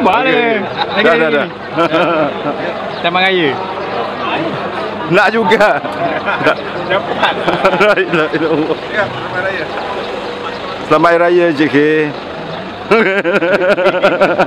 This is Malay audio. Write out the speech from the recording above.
Boleh. Dah. Selamat Raya. Nak juga. Dapat. Selamat Raya JK.